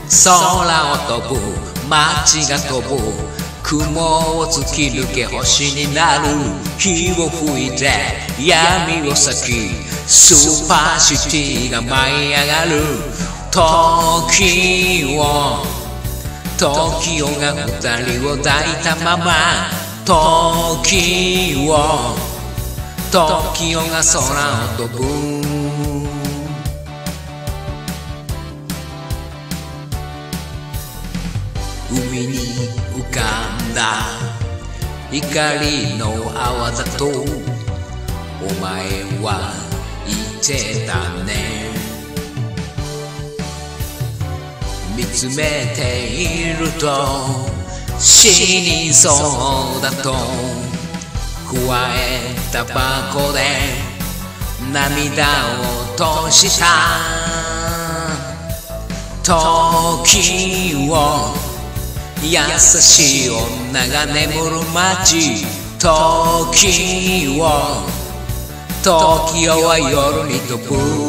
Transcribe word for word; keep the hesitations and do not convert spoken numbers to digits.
空を飛ぶ街が飛ぶ雲を突き抜け星になる火を吹いて闇を裂きスーパーシティが舞い上がるTOKIO TOKIOが二人を抱いたままTOKIO TOKIOが空を飛ぶ海に浮かんだ光の泡だとお前は言ってたね見つめていると死にそうだと加えタバコで涙を落としたTOKIO優しい女が眠る街TOKIO TOKIOは夜に飛ぶ